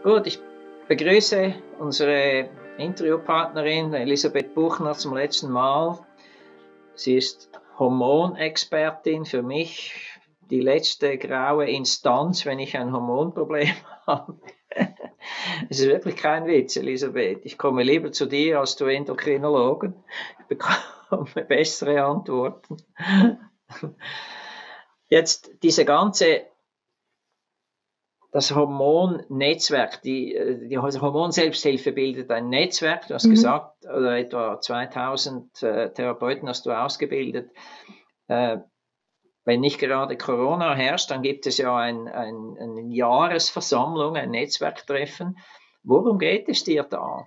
Gut, ich begrüße unsere Interviewpartnerin Elisabeth Buchner zum letzten Mal. Sie ist Hormonexpertin, für mich die letzte graue Instanz, wenn ich ein Hormonproblem habe. Es ist wirklich kein Witz, Elisabeth. Ich komme lieber zu dir als zu Endokrinologen. Ich bekomme bessere Antworten. Jetzt diese ganze das Hormonnetzwerk, die Hormonselbsthilfe bildet ein Netzwerk, du hast gesagt, oder etwa 2000 Therapeuten hast du ausgebildet. Wenn nicht gerade Corona herrscht, dann gibt es ja eine Jahresversammlung, ein Netzwerktreffen. Worum geht es dir da?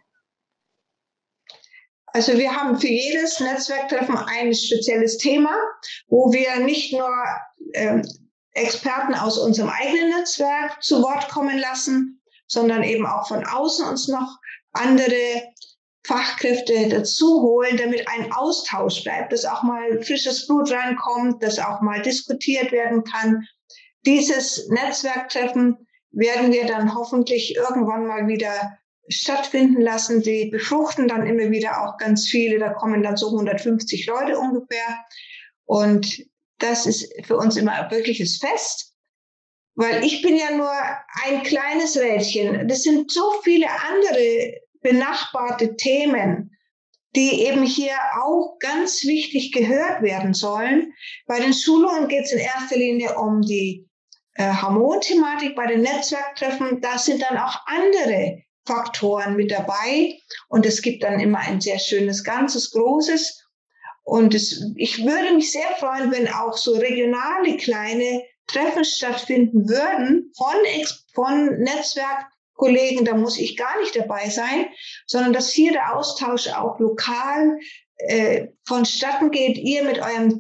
Also wir haben für jedes Netzwerktreffen ein spezielles Thema, wo wir nicht nur Experten aus unserem eigenen Netzwerk zu Wort kommen lassen, sondern eben auch von außen uns noch andere Fachkräfte dazu holen, damit ein Austausch bleibt, dass auch mal frisches Blut reinkommt, dass auch mal diskutiert werden kann. Dieses Netzwerktreffen werden wir dann hoffentlich irgendwann mal wieder stattfinden lassen. Die befruchten dann immer wieder auch ganz viele. Da kommen dann so 150 Leute ungefähr. Und das ist für uns immer ein wirkliches Fest, weil ich bin ja nur ein kleines Rädchen. Das sind so viele andere benachbarte Themen, die eben hier auch ganz wichtig gehört werden sollen. Bei den Schulungen geht es in erster Linie um die Hormonthematik. Bei den Netzwerktreffen, da sind dann auch andere Faktoren mit dabei. Und es gibt dann immer ein sehr schönes, ganzes, großes. Und ich würde mich sehr freuen, wenn auch so regionale kleine Treffen stattfinden würden von Netzwerkkollegen, da muss ich gar nicht dabei sein, sondern dass hier der Austausch auch lokal vonstatten geht. Ihr mit eurem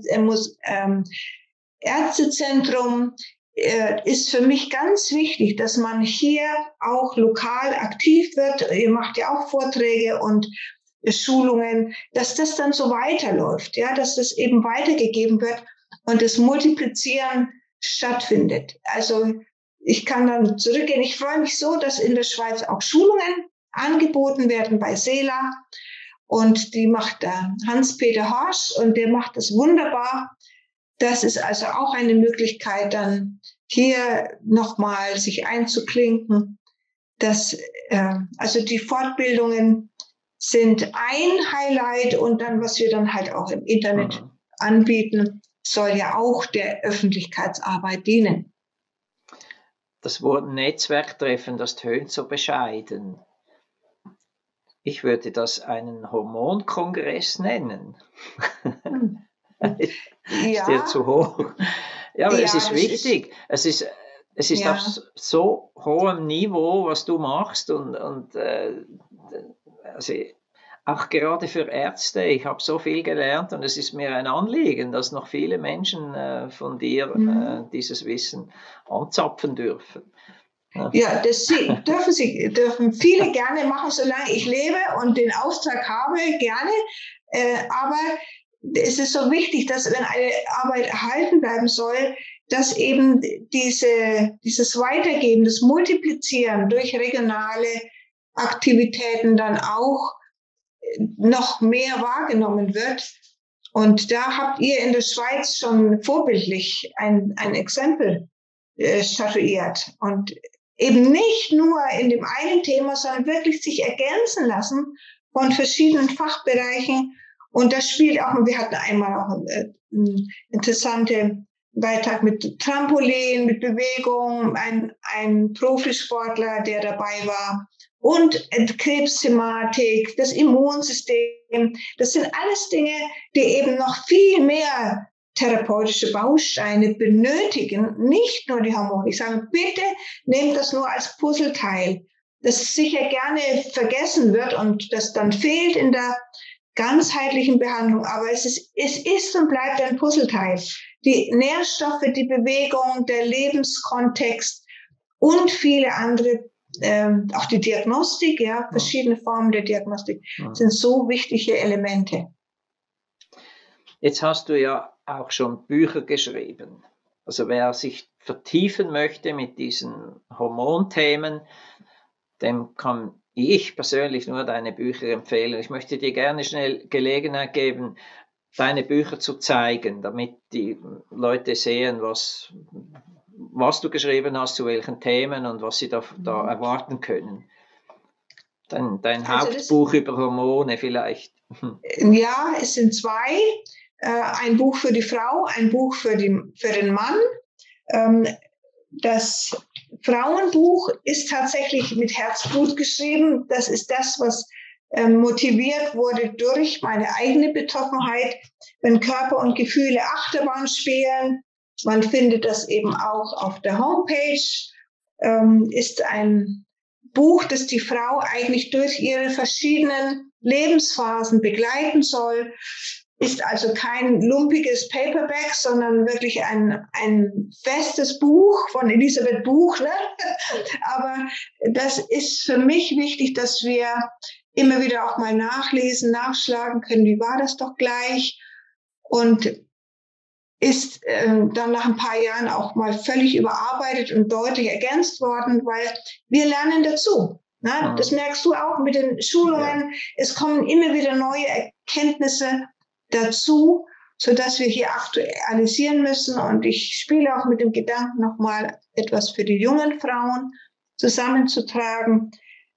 Ärztezentrum ist für mich ganz wichtig, dass man hier auch lokal aktiv wird. Ihr macht ja auch Vorträge und Schulungen, dass das dann so weiterläuft, ja, dass das eben weitergegeben wird und das Multiplizieren stattfindet. Also ich kann dann zurückgehen. Ich freue mich so, dass in der Schweiz auch Schulungen angeboten werden bei SELA und die macht da Hans-Peter Horsch und der macht das wunderbar. Das ist also auch eine Möglichkeit, dann hier nochmal sich einzuklinken. Also die Fortbildungen sind ein Highlight und dann, was wir dann halt auch im Internet anbieten, soll ja auch der Öffentlichkeitsarbeit dienen. Das Wort Netzwerktreffen, das tönt so bescheiden. Ich würde das einen Hormonkongress nennen. Ist dir zu hoch? Ja, aber es ist wichtig. Es ist auf so hohem Niveau, was du machst und also auch gerade für Ärzte. Ich habe so viel gelernt und es ist mir ein Anliegen, dass noch viele Menschen von dir dieses Wissen anzapfen dürfen. Ja, das dürfen viele gerne machen, solange ich lebe und den Auftrag habe, gerne. Aber es ist so wichtig, dass wenn eine Arbeit erhalten bleiben soll, dass eben dieses Weitergeben, das Multiplizieren durch regionale Aktivitäten dann auch noch mehr wahrgenommen wird. Und da habt ihr in der Schweiz schon vorbildlich ein Exempel statuiert. Und eben nicht nur in dem einen Thema, sondern wirklich sich ergänzen lassen von verschiedenen Fachbereichen. Und das spielt auch, wir hatten einmal auch einen interessanten Beitrag mit Trampolin, mit Bewegung, ein Profisportler, der dabei war. Und Krebsthematik, das Immunsystem, das sind alles Dinge, die eben noch viel mehr therapeutische Bausteine benötigen, nicht nur die Hormone. Ich sage, bitte nehmt das nur als Puzzleteil, das sicher gerne vergessen wird und das dann fehlt in der ganzheitlichen Behandlung, aber es ist und bleibt ein Puzzleteil. Die Nährstoffe, die Bewegung, der Lebenskontext und viele andere auch die Diagnostik, ja, verschiedene Formen der Diagnostik sind so wichtige Elemente. Jetzt hast du ja auch schon Bücher geschrieben. Also wer sich vertiefen möchte mit diesen Hormonthemen, dem kann ich persönlich nur deine Bücher empfehlen. Ich möchte dir gerne schnell Gelegenheit geben, deine Bücher zu zeigen, damit die Leute sehen, was du geschrieben hast, zu welchen Themen und was sie da erwarten können. Dein Hauptbuch über Hormone vielleicht. Ja, es sind zwei. Ein Buch für die Frau, ein Buch für den Mann. Das Frauenbuch ist tatsächlich mit Herzblut geschrieben. Das ist das, was motiviert wurde durch meine eigene Betroffenheit, wenn Körper und Gefühle Achterbahn spielen. Man findet das eben auch auf der Homepage. Ist ein Buch, das die Frau eigentlich durch ihre verschiedenen Lebensphasen begleiten soll. Ist also kein lumpiges Paperback, sondern wirklich ein festes Buch von Elisabeth Buch. Ne? Aber das ist für mich wichtig, dass wir immer wieder auch mal nachlesen, nachschlagen können, wie war das doch gleich? Und ist dann nach ein paar Jahren auch mal völlig überarbeitet und deutlich ergänzt worden, weil wir lernen dazu. Ne? Das merkst du auch mit den Schulungen. Ja. Es kommen immer wieder neue Erkenntnisse dazu, sodass wir hier aktualisieren müssen. Und ich spiele auch mit dem Gedanken, nochmal etwas für die jungen Frauen zusammenzutragen.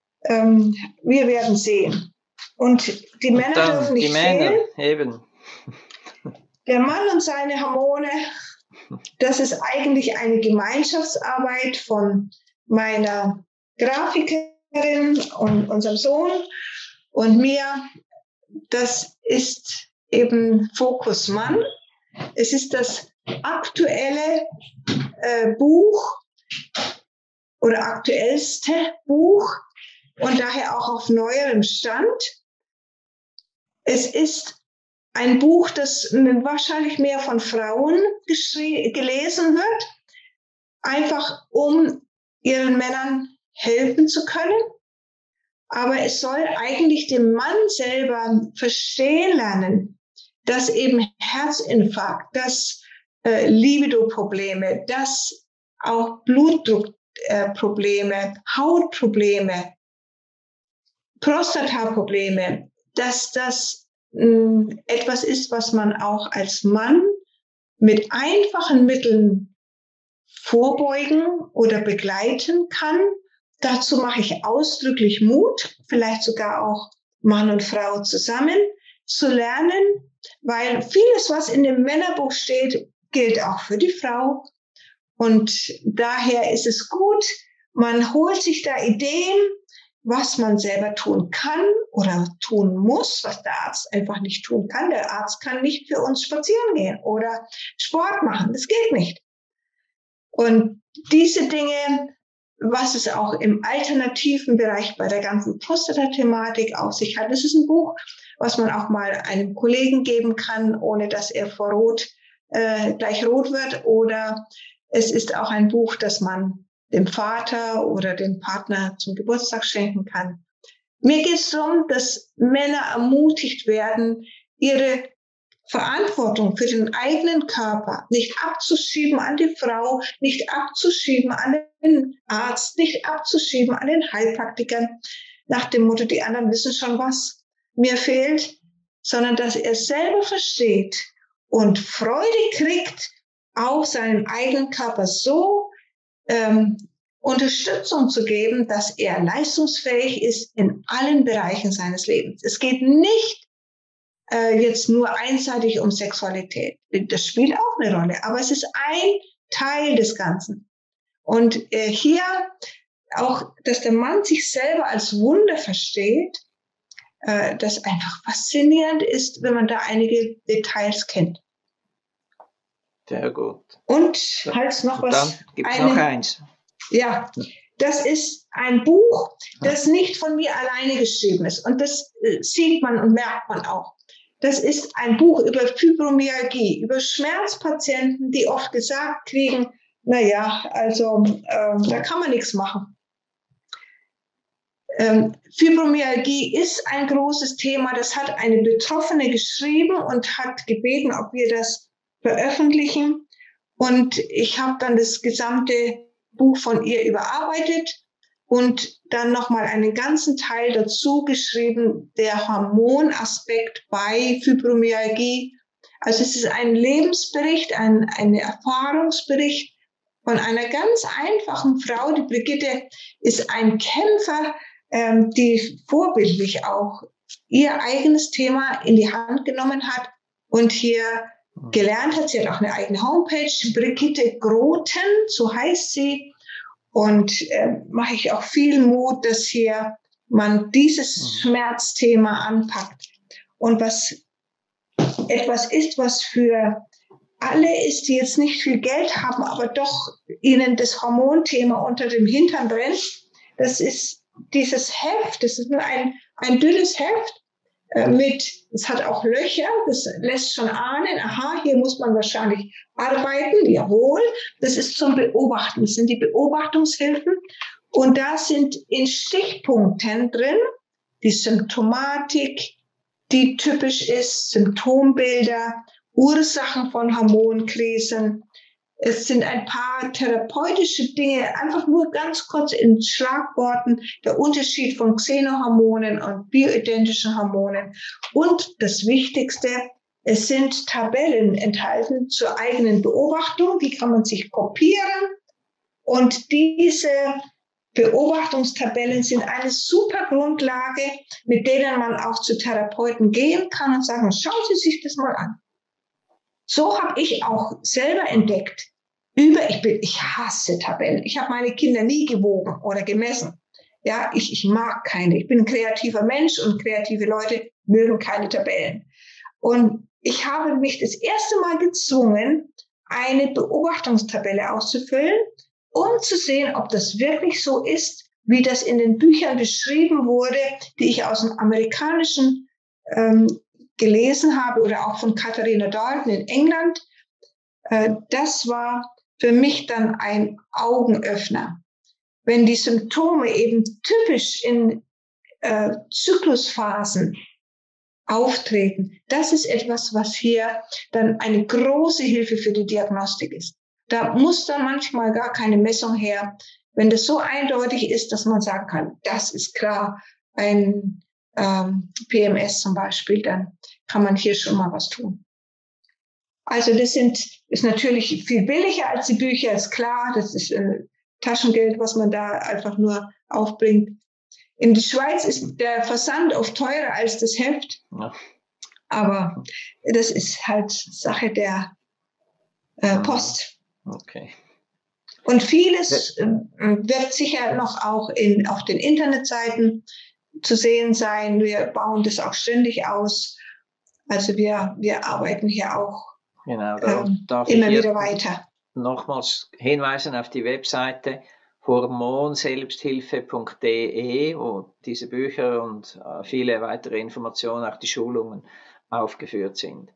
Wir werden sehen. Und die Männer dürfen nicht fehlen. Eben. Der Mann und seine Hormone, das ist eigentlich eine Gemeinschaftsarbeit von meiner Grafikerin und unserem Sohn und mir. Das ist eben Fokus Mann. Es ist das aktuelle Buch oder aktuellste Buch und daher auch auf neuerem Stand. Es ist ein Buch, das wahrscheinlich mehr von Frauen gelesen wird, einfach um ihren Männern helfen zu können. Aber es soll eigentlich dem Mann selber verstehen lernen, dass eben Herzinfarkt, dass Libido-Probleme, dass auch Blutdruckprobleme, Hautprobleme, Prostata-Probleme, dass das etwas ist, was man auch als Mann mit einfachen Mitteln vorbeugen oder begleiten kann. Dazu mache ich ausdrücklich Mut, vielleicht sogar auch Mann und Frau zusammen zu lernen, weil vieles, was in dem Männerbuch steht, gilt auch für die Frau. Und daher ist es gut, man holt sich da Ideen, was man selber tun kann oder tun muss, was der Arzt einfach nicht tun kann. Der Arzt kann nicht für uns spazieren gehen oder Sport machen. Das geht nicht. Und diese Dinge, was es auch im alternativen Bereich bei der ganzen Prostata-Thematik auf sich hat, das ist ein Buch, was man auch mal einem Kollegen geben kann, ohne dass er vor Rot gleich rot wird. Oder es ist auch ein Buch, das man dem Vater oder dem Partner zum Geburtstag schenken kann. Mir geht es darum, dass Männer ermutigt werden, ihre Verantwortung für den eigenen Körper nicht abzuschieben an die Frau, nicht abzuschieben an den Arzt, nicht abzuschieben an den Heilpraktikern, nach dem Motto, die anderen wissen schon, was mir fehlt, sondern dass er selber versteht und Freude kriegt, auch seinem eigenen Körper so Unterstützung zu geben, dass er leistungsfähig ist in allen Bereichen seines Lebens. Es geht nicht jetzt nur einseitig um Sexualität. Das spielt auch eine Rolle, aber es ist ein Teil des Ganzen. Und hier auch, dass der Mann sich selber als Wunder versteht, das einfach faszinierend ist, wenn man da einige Details kennt. Sehr gut. Und halt noch was. Dann gibt es noch eins. Ja, das ist ein Buch, das nicht von mir alleine geschrieben ist. Und das sieht man und merkt man auch. Das ist ein Buch über Fibromyalgie, über Schmerzpatienten, die oft gesagt kriegen, naja, also da kann man nichts machen. Fibromyalgie ist ein großes Thema. Das hat eine Betroffene geschrieben und hat gebeten, ob wir das veröffentlichen. Und ich habe dann das gesamte Buch von ihr überarbeitet und dann nochmal einen ganzen Teil dazu geschrieben, der Hormonaspekt bei Fibromyalgie. Also es ist ein Lebensbericht, ein Erfahrungsbericht von einer ganz einfachen Frau. Die Brigitte ist ein Kämpfer, die vorbildlich auch ihr eigenes Thema in die Hand genommen hat und hier gelernt hat. Sie hat auch eine eigene Homepage, Brigitte Groten, so heißt sie. Und mache ich auch viel Mut, dass hier man dieses Schmerzthema anpackt. Und was etwas ist, was für alle ist, die jetzt nicht viel Geld haben, aber doch ihnen das Hormonthema unter dem Hintern brennt, das ist dieses Heft. Das ist nur ein dünnes Heft es hat auch Löcher, das lässt schon ahnen, aha, hier muss man wahrscheinlich arbeiten, jawohl, das ist zum Beobachten, das sind die Beobachtungshilfen und da sind in Stichpunkten drin die Symptomatik, die typisch ist, Symptombilder, Ursachen von Hormonkrisen. Es sind ein paar therapeutische Dinge, einfach nur ganz kurz in Schlagworten, der Unterschied von Xenohormonen und bioidentischen Hormonen. Und das Wichtigste, es sind Tabellen enthalten zur eigenen Beobachtung, die kann man sich kopieren. Und diese Beobachtungstabellen sind eine super Grundlage, mit denen man auch zu Therapeuten gehen kann und sagen, schauen Sie sich das mal an. So habe ich auch selber entdeckt. Ich hasse Tabellen. Ich habe meine Kinder nie gewogen oder gemessen. Ja, ich mag keine. Ich bin ein kreativer Mensch und kreative Leute mögen keine Tabellen. Und ich habe mich das erste Mal gezwungen, eine Beobachtungstabelle auszufüllen, um zu sehen, ob das wirklich so ist, wie das in den Büchern beschrieben wurde, die ich aus dem Amerikanischen gelesen habe oder auch von Katharina Dalton in England. Das war für mich dann ein Augenöffner. Wenn die Symptome eben typisch in Zyklusphasen auftreten, das ist etwas, was hier dann eine große Hilfe für die Diagnostik ist. Da muss dann manchmal gar keine Messung her. Wenn das so eindeutig ist, dass man sagen kann, das ist klar, ein PMS zum Beispiel, dann kann man hier schon mal was tun. Also das ist natürlich viel billiger als die Bücher, ist klar. Das ist Taschengeld, was man da einfach nur aufbringt. In der Schweiz ist der Versand oft teurer als das Heft. Ja. Aber das ist halt Sache der Post. Okay. Und vieles wird sicher noch auch auf den Internetseiten zu sehen sein. Wir bauen das auch ständig aus. Also wir arbeiten hier auch immer wieder weiter. Nochmals hinweisen auf die Webseite hormonselbsthilfe.de, wo diese Bücher und viele weitere Informationen, auch die Schulungen aufgeführt sind.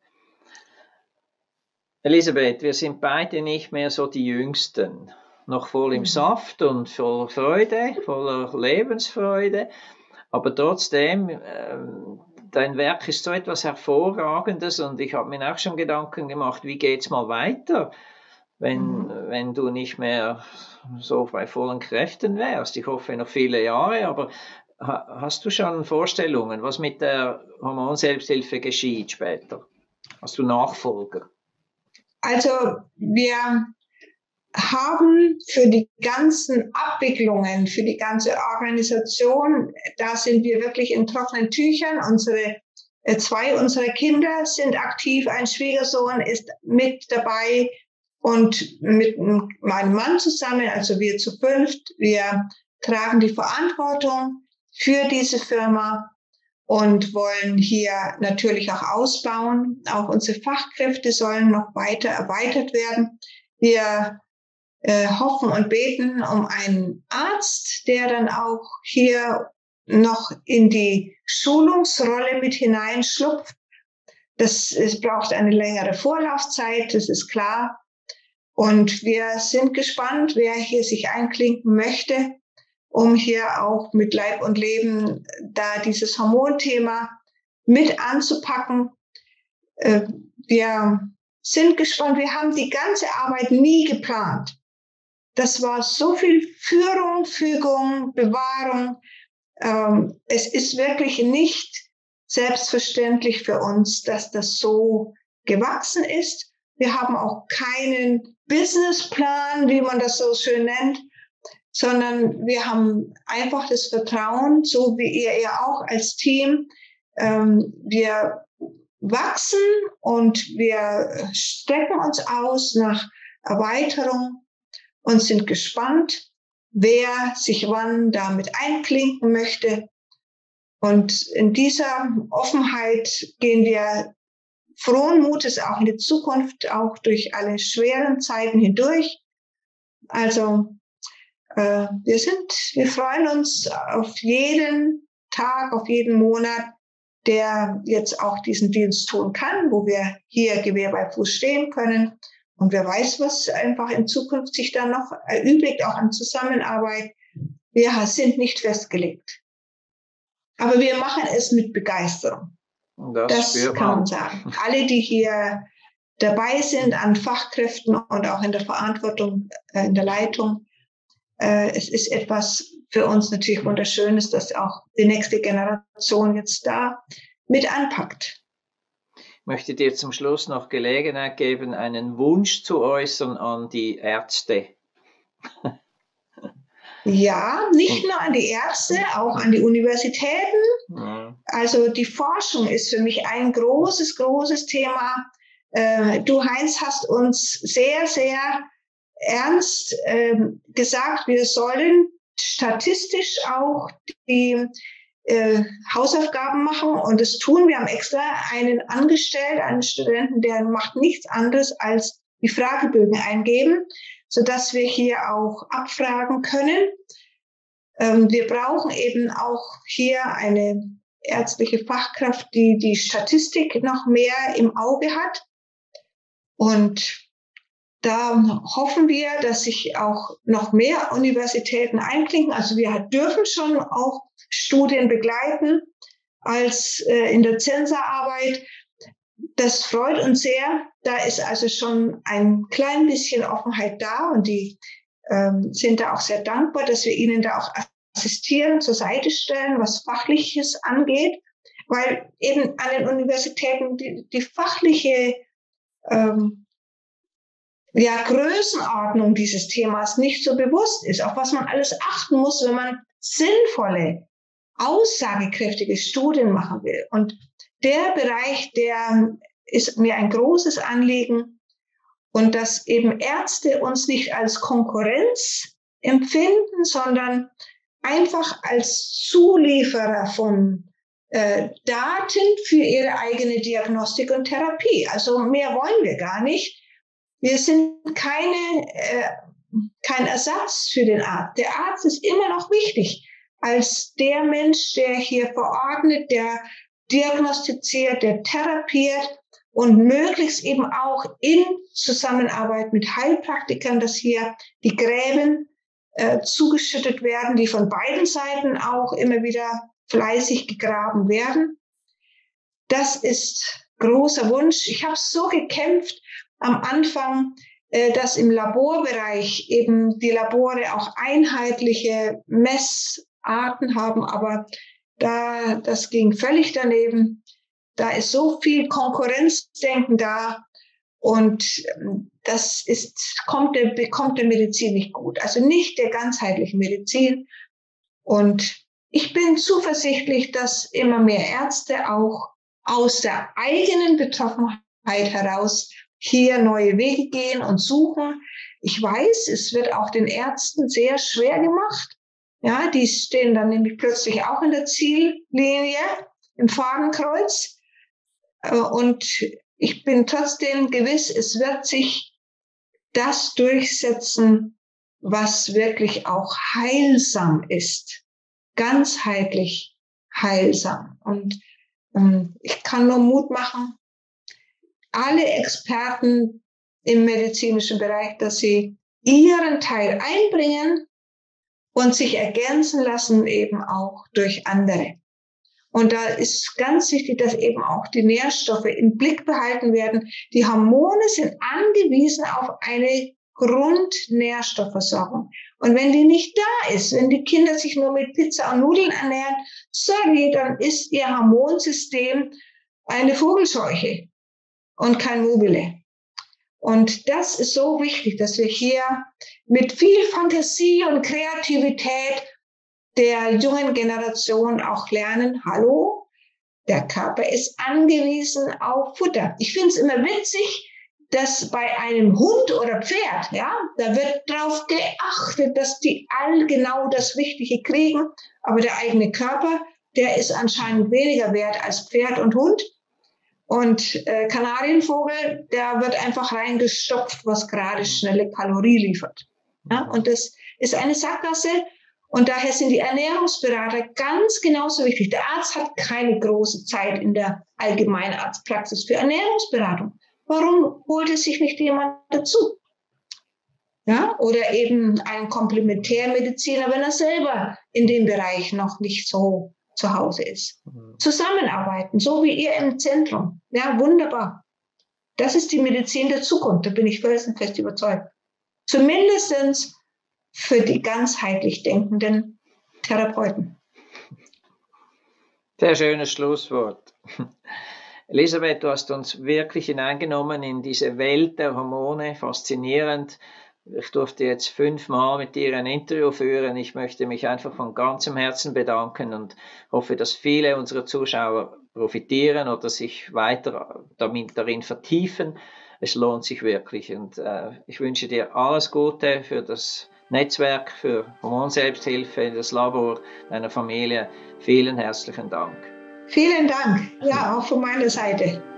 Elisabeth, wir sind beide nicht mehr so die Jüngsten. Noch voll im Saft und voller Freude, voller Lebensfreude. Aber trotzdem, dein Werk ist so etwas Hervorragendes und ich habe mir auch schon Gedanken gemacht, wie geht's mal weiter, wenn du nicht mehr so bei vollen Kräften wärst. Ich hoffe noch viele Jahre, aber hast du schon Vorstellungen, was mit der Hormonselbsthilfe geschieht später? Hast du Nachfolger? Also wir haben für die ganzen Abwicklungen, für die ganze Organisation, da sind wir wirklich in trockenen Tüchern. Zwei unserer Kinder sind aktiv, ein Schwiegersohn ist mit dabei und mit meinem Mann zusammen, also wir zu fünft, wir tragen die Verantwortung für diese Firma und wollen hier natürlich auch ausbauen. Auch unsere Fachkräfte sollen noch weiter erweitert werden. Wir hoffen und beten um einen Arzt, der dann auch hier noch in die Schulungsrolle mit hineinschlupft. Es braucht eine längere Vorlaufzeit, das ist klar. Und wir sind gespannt, wer hier sich einklinken möchte, um hier auch mit Leib und Leben da dieses Hormonthema mit anzupacken. Wir sind gespannt. Wir haben die ganze Arbeit nie geplant. das war so viel Führung, Fügung, Bewahrung. Es ist wirklich nicht selbstverständlich für uns, dass das so gewachsen ist. Wir haben auch keinen Businessplan, wie man das so schön nennt, sondern wir haben einfach das Vertrauen, so wie ihr ja auch als Team. Wir wachsen und wir strecken uns aus nach Erweiterung und sind gespannt, wer sich wann damit einklinken möchte. Und in dieser Offenheit gehen wir frohen Mutes auch in die Zukunft, auch durch alle schweren Zeiten hindurch. Also wir freuen uns auf jeden Tag, auf jeden Monat, der jetzt auch diesen Dienst tun kann, wo wir hier Gewehr bei Fuß stehen können. Und wer weiß, was einfach in Zukunft sich dann noch erübrigt, auch an Zusammenarbeit. Wir sind nicht festgelegt. Aber wir machen es mit Begeisterung. Das kann man sagen. Alle, die hier dabei sind an Fachkräften und auch in der Verantwortung, in der Leitung, es ist etwas für uns natürlich Wunderschönes, dass auch die nächste Generation jetzt da mit anpackt. Ich möchte dir zum Schluss noch Gelegenheit geben, einen Wunsch zu äußern an die Ärzte. Ja, nicht nur an die Ärzte, auch an die Universitäten. Ja. Also die Forschung ist für mich ein großes, großes Thema. Du, Heinz, hast uns sehr, sehr ernst gesagt, wir sollen statistisch auch die Hausaufgaben machen, und das tun. Wir haben extra einen angestellt, einen Studenten, der macht nichts anderes als die Fragebögen eingeben, sodass wir hier auch abfragen können. Wir brauchen eben auch hier eine ärztliche Fachkraft, die die Statistik noch mehr im Auge hat. Und da hoffen wir, dass sich auch noch mehr Universitäten einklinken. Also wir dürfen schon auch Studien begleiten als in der Zensorarbeit. Das freut uns sehr. Da ist also schon ein klein bisschen Offenheit da, und die sind da auch sehr dankbar, dass wir ihnen da auch assistieren, zur Seite stellen, was Fachliches angeht, weil eben an den Universitäten die fachliche Größenordnung dieses Themas nicht so bewusst ist, auf was man alles achten muss, wenn man sinnvolle, aussagekräftige Studien machen will. Und der Bereich, der ist mir ein großes Anliegen, und dass eben Ärzte uns nicht als Konkurrenz empfinden, sondern einfach als Zulieferer von Daten für ihre eigene Diagnostik und Therapie. Also mehr wollen wir gar nicht. Wir sind kein Ersatz für den Arzt. Der Arzt ist immer noch wichtig als der Mensch, der hier verordnet, der diagnostiziert, der therapiert, und möglichst eben auch in Zusammenarbeit mit Heilpraktikern, dass hier die Gräben zugeschüttet werden, die von beiden Seiten auch immer wieder fleißig gegraben werden. Das ist großer Wunsch. Ich habe so gekämpft am Anfang, dass im Laborbereich eben die Labore auch einheitliche Messarten haben, aber das ging völlig daneben. Da ist so viel Konkurrenzdenken da, und das bekommt der Medizin nicht gut, also nicht der ganzheitlichen Medizin. Und ich bin zuversichtlich, dass immer mehr Ärzte auch aus der eigenen Betroffenheit heraus hier neue Wege gehen und suchen. Ich weiß, es wird auch den Ärzten sehr schwer gemacht. Ja, die stehen dann nämlich plötzlich auch in der Ziellinie im Fadenkreuz. Und ich bin trotzdem gewiss, es wird sich das durchsetzen, was wirklich auch heilsam ist. Ganzheitlich heilsam. Und ich kann nur Mut machen, alle Experten im medizinischen Bereich, dass sie ihren Teil einbringen und sich ergänzen lassen, eben auch durch andere. Und da ist ganz wichtig, dass eben auch die Nährstoffe im Blick behalten werden. Die Hormone sind angewiesen auf eine Grundnährstoffversorgung. Und wenn die nicht da ist, wenn die Kinder sich nur mit Pizza und Nudeln ernähren, sorry, dann ist ihr Hormonsystem eine Vogelscheuche und kein Mobile. Und das ist so wichtig, dass wir hier mit viel Fantasie und Kreativität der jungen Generation auch lernen, hallo, der Körper ist angewiesen auf Futter. Ich finde es immer witzig, dass bei einem Hund oder Pferd, ja, da wird darauf geachtet, dass die all genau das Richtige kriegen, aber der eigene Körper, der ist anscheinend weniger wert als Pferd und Hund. Und Kanarienvogel, der wird einfach reingestopft, was gerade schnelle Kalorie liefert. Ja, und das ist eine Sackgasse. Und daher sind die Ernährungsberater ganz genauso wichtig. Der Arzt hat keine große Zeit in der Allgemeinarztpraxis für Ernährungsberatung. Warum holt es sich nicht jemand dazu? Ja, oder eben ein Komplementärmediziner, wenn er selber in dem Bereich noch nicht so zu Hause ist. Zusammenarbeiten, so wie ihr im Zentrum. Ja, wunderbar. Das ist die Medizin der Zukunft, da bin ich felsenfest überzeugt. Zumindest für die ganzheitlich denkenden Therapeuten. Sehr schönes Schlusswort. Elisabeth, du hast uns wirklich hineingenommen in diese Welt der Hormone, faszinierend. Ich durfte jetzt 5-mal mit dir ein Interview führen. Ich möchte mich einfach von ganzem Herzen bedanken und hoffe, dass viele unserer Zuschauer profitieren oder sich weiter darin vertiefen. Es lohnt sich wirklich und ich wünsche dir alles Gute für das Netzwerk, für Hormonselbsthilfe, das Labor deiner Familie. Vielen herzlichen Dank. Vielen Dank. Ja, auch von meiner Seite.